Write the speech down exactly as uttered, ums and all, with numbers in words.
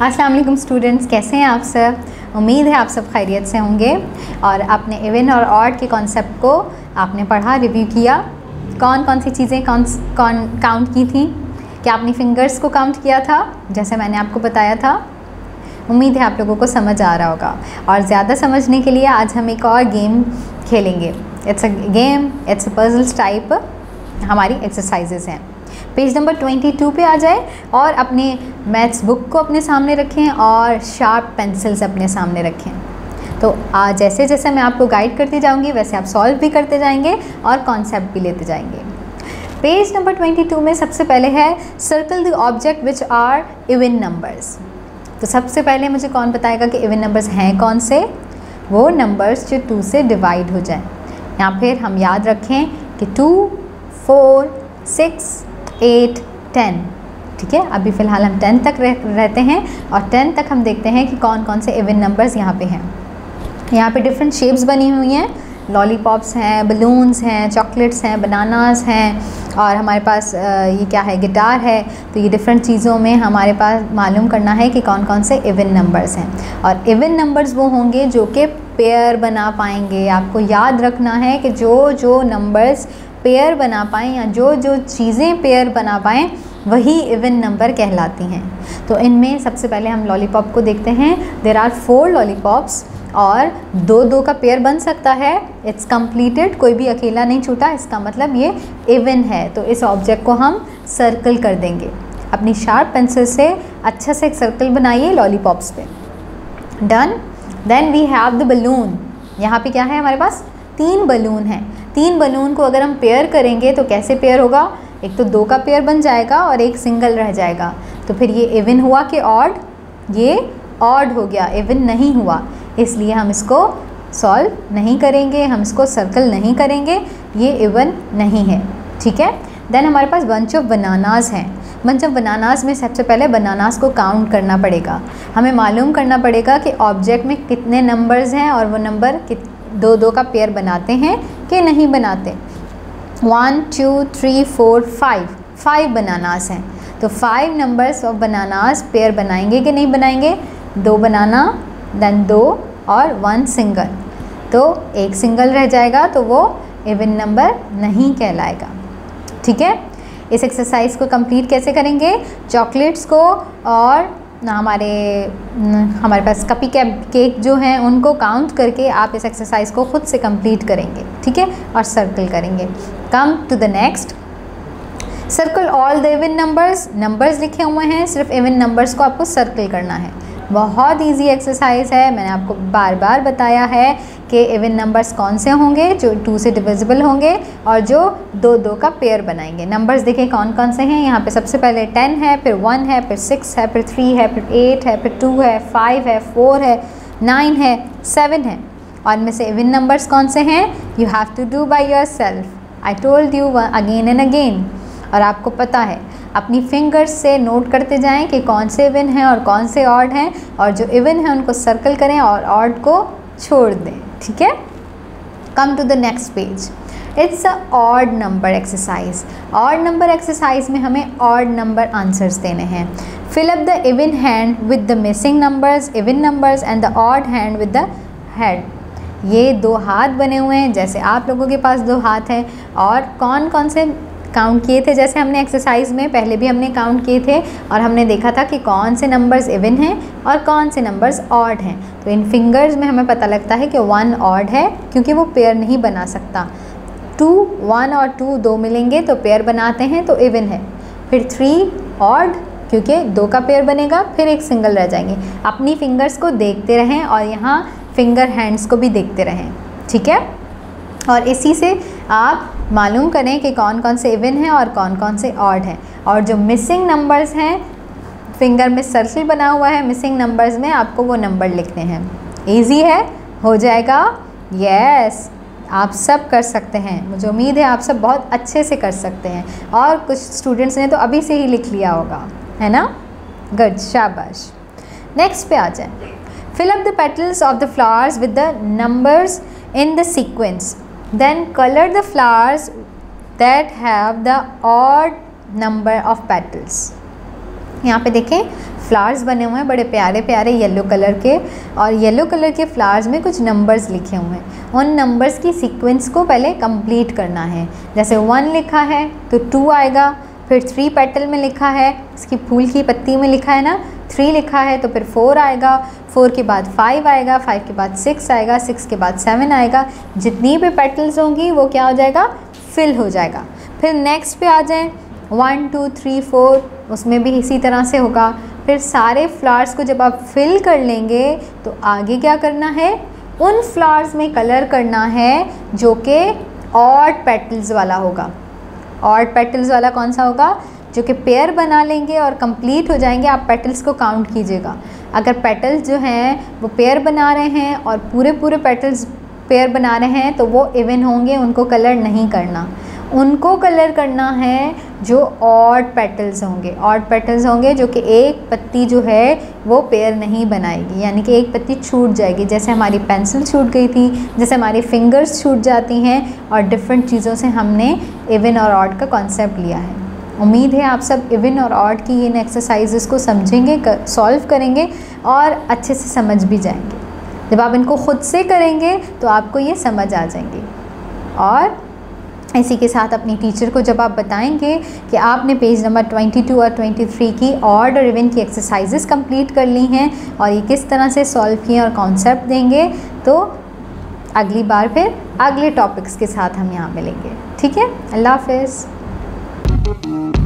अस्सलाम वालेकुम स्टूडेंट्स, कैसे हैं आप सब। उम्मीद है आप सब खैरियत से होंगे और आपने इवन और ऑड के कॉन्सेप्ट को आपने पढ़ा, रिव्यू किया। कौन कौन सी चीज़ें कौन कौन काउंट की थी, क्या आपने फिंगर्स को काउंट किया था जैसे मैंने आपको बताया था। उम्मीद है आप लोगों को समझ आ रहा होगा। और ज़्यादा समझने के लिए आज हम एक और गेम खेलेंगे। इट्स अ गेम, इट्स अ पजल्स टाइप हमारी एक्सरसाइजेज़ हैं। पेज नंबर बाईस पे आ जाए और अपने मैथ्स बुक को अपने सामने रखें और शार्प पेंसिल्स अपने सामने रखें। तो आज जैसे जैसे मैं आपको गाइड करती जाऊंगी वैसे आप सॉल्व भी करते जाएंगे और कॉन्सेप्ट भी लेते जाएंगे। पेज नंबर बाईस में सबसे पहले है circle the object which are even numbers. तो सबसे पहले मुझे कौन बताएगा कि इवन नंबर्स हैं कौन से? वो नंबर्स जो टू से डिवाइड हो जाएं। या फिर हम याद रखें कि two, four, six, eight, ten. ठीक है, अभी फ़िलहाल हम टेन तक रह, रहते हैं और टेन तक हम देखते हैं कि कौन कौन से इवन नंबर्स यहाँ पे हैं। यहाँ पे डिफरेंट शेप्स बनी हुई हैं, लॉलीपॉप्स हैं, बलून्स हैं, चॉकलेट्स हैं, बनानास हैं और हमारे पास ये क्या है, गिटार है। तो ये डिफरेंट चीज़ों में हमारे पास मालूम करना है कि कौन कौन से इवन नंबर्स हैं। और इवन नंबर्स वो होंगे जो कि पेयर बना पाएंगे। आपको याद रखना है कि जो जो नंबर्स पेयर बना पाएँ या जो जो चीज़ें पेयर बना पाएँ वही इवन नंबर कहलाती हैं। तो इनमें सबसे पहले हम लॉलीपॉप को देखते हैं। देयर आर फोर लॉलीपॉप्स और दो दो का पेयर बन सकता है। इट्स कंप्लीटेड, कोई भी अकेला नहीं छूटा, इसका मतलब ये इवन है। तो इस ऑब्जेक्ट को हम सर्कल कर देंगे। अपनी शार्प पेंसिल से अच्छा से एक सर्कल बनाइए लॉलीपॉप्स पे। Done. Then we have the balloon. यहाँ पे क्या है हमारे पास? तीन बलून हैं। तीन बलून को अगर हम पेयर करेंगे तो कैसे पेयर होगा? एक तो दो का पेयर बन जाएगा और एक सिंगल रह जाएगा। तो फिर ये इवन हुआ कि ऑड? ये ऑड हो गया, इवन नहीं हुआ। इसलिए हम इसको सॉल्व नहीं करेंगे, हम इसको सर्कल नहीं करेंगे, ये इवन नहीं है। ठीक है। देन हमारे पास बंच ऑफ बनानास हैं। बंच ऑफ बनानास में सबसे पहले बनानास को काउंट करना पड़ेगा। हमें मालूम करना पड़ेगा कि ऑब्जेक्ट में कितने नंबर्स हैं और वो नंबर कित दो दो का पेयर बनाते हैं कि नहीं बनाते। One, two, three, four, five five bananas हैं। तो five numbers of bananas pair बनाएंगे कि नहीं बनाएंगे? दो बनाना, देन दो और वन सिंगल। तो एक सिंगल रह जाएगा तो वो इवन नंबर नहीं कहलाएगा। ठीक है। इस एक्सरसाइज को कंप्लीट कैसे करेंगे? चॉकलेट्स को और ना हमारे हमारे पास कपी केक जो हैं उनको काउंट करके आप इस एक्सरसाइज को खुद से कंप्लीट करेंगे। ठीक है। और सर्कल करेंगे। Come to the next. Circle all the even numbers. Numbers लिखे हुए हैं, सिर्फ इवन नंबर्स को आपको सर्कल करना है। बहुत इजी एक्सरसाइज है। मैंने आपको बार बार बताया है कि इवन नंबर्स कौन से होंगे जो टू से डिविजिबल होंगे और जो दो दो का पेयर बनाएंगे। नंबर्स देखें कौन कौन से हैं। यहाँ पे सबसे पहले टेन है, फिर वन है, फिर सिक्स है, फिर थ्री है, फिर एट है, फिर टू है, फाइव है, फोर है, नाइन है, सेवन है। और इनमें से इवन नंबर्स कौन से हैं? You have to do by yourself. I told you again and again. और आपको पता है, अपनी फिंगर्स से नोट करते जाएं कि कौन से इवन हैं और कौन से ऑड हैं, और जो इवन हैं उनको सर्कल करें और ऑड को छोड़ दें। ठीक है। Come to the next page. It's a odd number exercise. Odd number exercise में हमें ऑड नंबर आंसर्स देने हैं। Fill up the even hand with the missing numbers, even numbers and the odd hand with the head. ये दो हाथ बने हुए हैं, जैसे आप लोगों के पास दो हाथ हैं। और कौन कौन से काउंट किए थे, जैसे हमने एक्सरसाइज में पहले भी हमने काउंट किए थे और हमने देखा था कि कौन से नंबर्स इवन हैं और कौन से नंबर्स ऑड हैं। तो इन फिंगर्स में हमें पता लगता है कि वन ऑड है क्योंकि वो पेयर नहीं बना सकता। टू, वन और टू दो मिलेंगे तो पेयर बनाते हैं तो इवन है। फिर थ्री ऑड क्योंकि दो का पेयर बनेगा, फिर एक सिंगल रह जाएंगे। अपनी फिंगर्स को देखते रहें और यहाँ फिंगर हैंड्स को भी देखते रहें। ठीक है। और इसी से आप मालूम करें कि कौन कौन से इवन हैं और कौन कौन से ऑड हैं। और जो मिसिंग नंबर्स हैं, फिंगर में सर्कल बना हुआ है, मिसिंग नंबर्स में आपको वो नंबर लिखने हैं। इजी है, हो जाएगा। यस, आप सब कर सकते हैं। मुझे उम्मीद है आप सब बहुत अच्छे से कर सकते हैं। और कुछ स्टूडेंट्स ने तो अभी से ही लिख लिया होगा, है ना? गुड, शाबाश। नेक्स्ट पे आ जाए। Fill up the petals of the flowers with the numbers in the sequence, then color the flowers that have the odd number of petals. यहाँ पे देखें फ्लावर्स बने हुए हैं बड़े प्यारे प्यारे येलो कलर के, और येलो कलर के फ्लावर्स में कुछ नंबर्स लिखे हुए हैं। उन नंबर्स की सीक्वेंस को पहले कंप्लीट करना है। जैसे वन लिखा है तो टू आएगा, फिर थ्री पेटल में लिखा है, इसकी फूल की पत्ती में लिखा है ना, थ्री लिखा है तो फिर फोर आएगा, फोर के बाद फाइव आएगा, फाइव के बाद सिक्स आएगा, सिक्स के बाद सेवन आएगा। जितनी भी पेटल्स होंगी वो क्या हो जाएगा, फिल हो जाएगा। फिर नेक्स्ट पे आ जाएं, वन टू थ्री फोर, उसमें भी इसी तरह से होगा। फिर सारे फ्लावर्स को जब आप फिल कर लेंगे तो आगे क्या करना है, उन फ्लावर्स में कलर करना है जो कि ऑड पेटल्स वाला होगा। ऑड पेटल्स वाला कौन सा होगा, जो कि पेयर बना लेंगे और कंप्लीट हो जाएंगे। आप पेटल्स को काउंट कीजिएगा, अगर पेटल्स जो हैं वो पेयर बना रहे हैं और पूरे पूरे पेटल्स पेयर बना रहे हैं तो वो इवन होंगे, उनको कलर नहीं करना। उनको कलर करना है जो ऑड पेटल्स होंगे। ऑड पेटल्स होंगे जो कि एक पत्ती जो है वो पेयर नहीं बनाएगी, यानी कि एक पत्ती छूट जाएगी। जैसे हमारी पेंसिल छूट गई थी, जैसे हमारी फिंगर्स छूट जाती हैं, और डिफरेंट चीज़ों से हमने इवन और ऑड का कॉन्सेप्ट लिया है। उम्मीद है आप सब इवन और ऑड की इन एक्सरसाइजेस को समझेंगे, कर, सॉल्व करेंगे और अच्छे से समझ भी जाएंगे। जब आप इनको खुद से करेंगे तो आपको ये समझ आ जाएंगी। और इसी के साथ अपनी टीचर को जब आप बताएंगे कि आपने पेज नंबर बाईस और तेईस की ऑड और इवन की एक्सरसाइजेस कंप्लीट कर ली हैं और ये किस तरह से सॉल्व किए और कॉन्सेप्ट देंगे, तो अगली बार फिर अगले टॉपिक्स के साथ हम यहाँ मिलेंगे। ठीक है, अल्लाह हाफ़िज़।